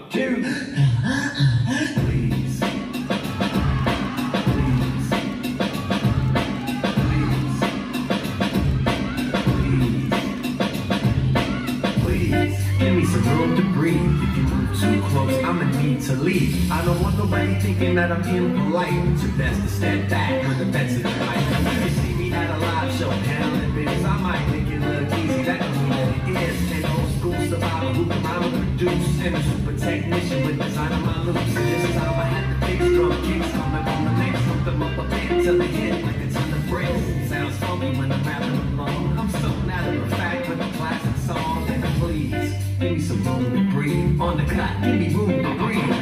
two. Please. Give me some room to breathe. If you move too close, I'ma need to leave. I don't want nobody thinking that I'm impolite. It's your best to step back when the bets are right. You see me at a live show, handling biz. I might make it look easy, that don't mean that it is. An old school survivor who can rhyme and produce. And a super technician with design on my loops. And this time I had to fix drum kicks. Coming from the mix, hook them up a bit till they hit like a ton of bricks. Sounds funky when I'm rapping along. I'm so out of the fact with a classic song. And please, give me some room to breathe. On the clock, give me room to breathe.